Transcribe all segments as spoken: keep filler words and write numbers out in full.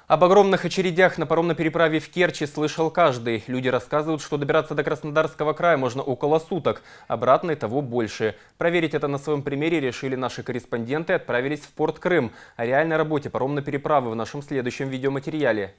Об огромных очередях на паромной переправе в Керчи слышал каждый. Люди рассказывают, что добираться до Краснодарского края можно около суток. Обратно и того больше. Проверить это на своем примере решили наши корреспонденты и отправились в порт Крым. О реальной работе паромной переправы в нашем следующем видеоматериале.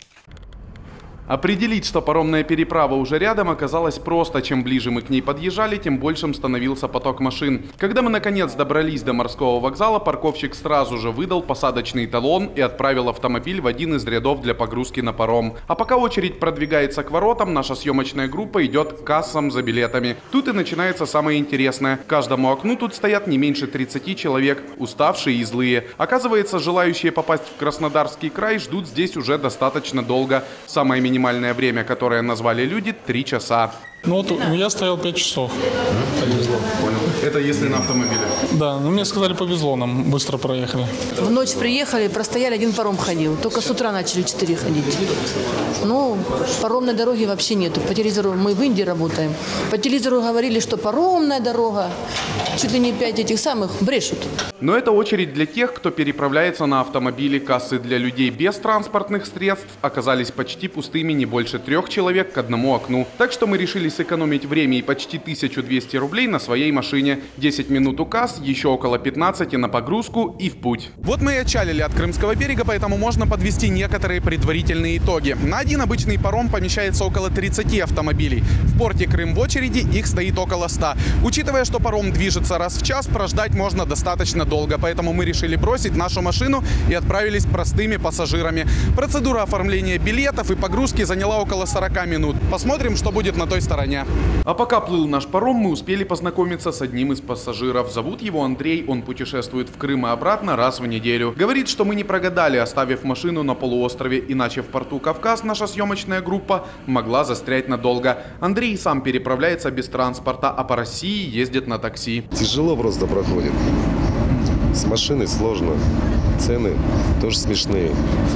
Определить, что паромная переправа уже рядом, оказалось просто. Чем ближе мы к ней подъезжали, тем большим становился поток машин. Когда мы наконец добрались до морского вокзала, парковщик сразу же выдал посадочный талон и отправил автомобиль в один из рядов для погрузки на паром. А пока очередь продвигается к воротам, наша съемочная группа идет к кассам за билетами. Тут и начинается самое интересное. К каждому окну тут стоят не меньше тридцати человек, уставшие и злые. Оказывается, желающие попасть в Краснодарский край ждут здесь уже достаточно долго. Самое минимальное время, которое назвали люди, три часа. Ну вот я стоял пять часов. Повезло. Понял. Это если на автомобиле? Да, ну мне сказали, повезло нам, быстро проехали. В ночь приехали, простояли, один паром ходил. Только с утра начали четыре ходить. Ну, паромной дороги вообще нету. По телевизору, мы в Индии работаем. По телевизору говорили, что паромная дорога. Чуть ли не пять этих самых брешут. Но это очередь для тех, кто переправляется на автомобиле. Кассы для людей без транспортных средств оказались почти пустыми, не больше трех человек к одному окну. Так что мы решили сэкономить время и почти тысячу двести рублей на своей машине. десять минут у касс, еще около пятнадцати на погрузку и в путь. Вот мы и отчалили от Крымского берега, поэтому можно подвести некоторые предварительные итоги. На один обычный паром помещается около тридцати автомобилей. В порте Крым в очереди их стоит около ста. Учитывая, что паром движется раз в час, прождать можно достаточно долго, поэтому мы решили бросить нашу машину и отправились простыми пассажирами. Процедура оформления билетов и погрузки заняла около сорока минут. Посмотрим, что будет на той стороне. А пока плыл наш паром, мы успели познакомиться с одним из пассажиров. Зовут его Андрей, он путешествует в Крым и обратно раз в неделю. Говорит, что мы не прогадали, оставив машину на полуострове, иначе в порту Кавказ наша съемочная группа могла застрять надолго. Андрей сам переправляется без транспорта, а по России ездит на такси. Тяжело просто проходит. С машиной сложно. Цены тоже смешные.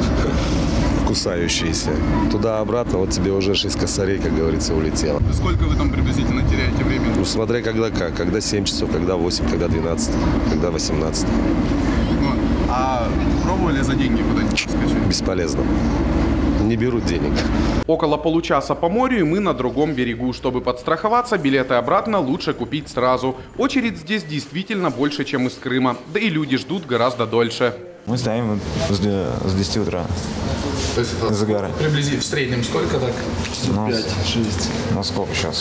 Кусающиеся. Туда-обратно, вот тебе уже шесть косарей, как говорится, улетело. Сколько вы там приблизительно теряете времени? Ну, смотря когда как. Когда семь часов, когда восемь, когда двенадцать, когда восемнадцать. Ну, а пробовали за деньги куда-нибудь скачать? Бесполезно. Не берут денег. Около получаса по морю, и мы на другом берегу. Чтобы подстраховаться, билеты обратно лучше купить сразу. Очередь здесь действительно больше, чем из Крыма. Да и люди ждут гораздо дольше. Мы стоим с десяти утра. То есть это загара. Приблизительно в среднем сколько так? пять-шесть. Ну сколько сейчас?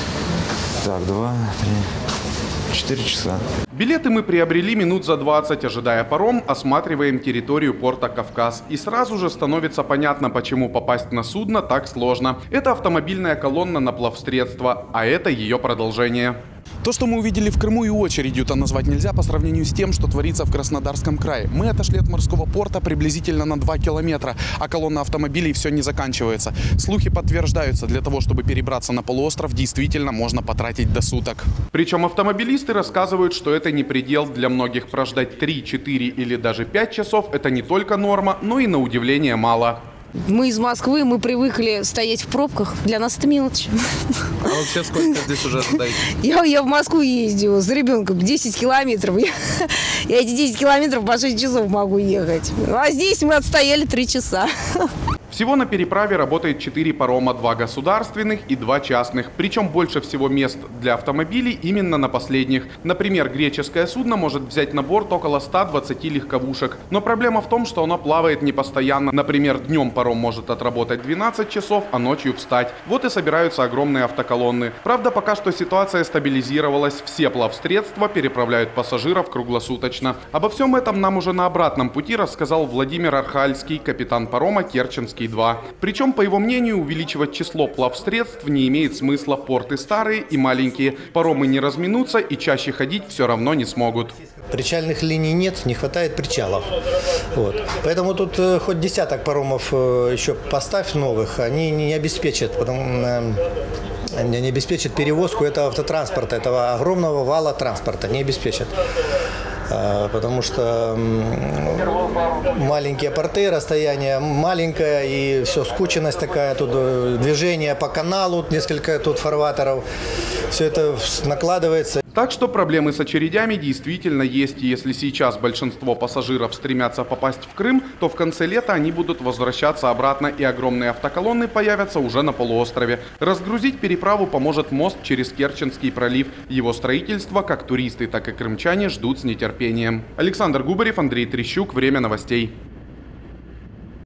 Так, два, три, четыре часа. Билеты мы приобрели минут за двадцать, ожидая паром, осматриваем территорию порта Кавказ. И сразу же становится понятно, почему попасть на судно так сложно. Это автомобильная колонна на плавсредство, а это ее продолжение. То, что мы увидели в Крыму, и очередью-то назвать нельзя по сравнению с тем, что творится в Краснодарском крае. Мы отошли от морского порта приблизительно на два километра, а колонна автомобилей все не заканчивается. Слухи подтверждаются, для того, чтобы перебраться на полуостров, действительно можно потратить до суток. Причем автомобилисты рассказывают, что это не предел. Для многих прождать три, четыре или даже пять часов – это не только норма, но и на удивление мало. Мы из Москвы, мы привыкли стоять в пробках. Для нас это мелочь. А вообще сколько здесь уже ожидаете? Я, я в Москву ездила с ребенком десять километров. Я, я эти десять километров по шесть часов могу ехать. А здесь мы отстояли три часа. Всего на переправе работает четыре парома, два государственных и два частных. Причем больше всего мест для автомобилей именно на последних. Например, греческое судно может взять на борт около ста двадцати легковушек. Но проблема в том, что оно плавает непостоянно. Например, днем паром может отработать двенадцать часов, а ночью встать. Вот и собираются огромные автоколонны. Правда, пока что ситуация стабилизировалась. Все плавсредства переправляют пассажиров круглосуточно. Обо всем этом нам уже на обратном пути рассказал Владимир Архальский, капитан парома «Керченский два». Причем, по его мнению, увеличивать число плавсредств не имеет смысла. Порты старые и маленькие. Паромы не разминутся и чаще ходить все равно не смогут. Причальных линий нет, не хватает причалов. Вот. Поэтому тут э, хоть десяток паромов э, еще поставь новых, они не обеспечат, потому, э, не обеспечат перевозку этого автотранспорта, этого огромного вала транспорта, не обеспечат. Потому что маленькие порты, расстояние маленькое, и все, скученность такая, тут движение по каналу, несколько тут фарватеров. все это накладывается. Так что проблемы с очередями действительно есть. И если сейчас большинство пассажиров стремятся попасть в Крым, то в конце лета они будут возвращаться обратно, и огромные автоколонны появятся уже на полуострове. Разгрузить переправу поможет мост через Керченский пролив. Его строительство как туристы, так и крымчане ждут с нетерпением. Александр Губарев, Андрей Трещук. Время новостей.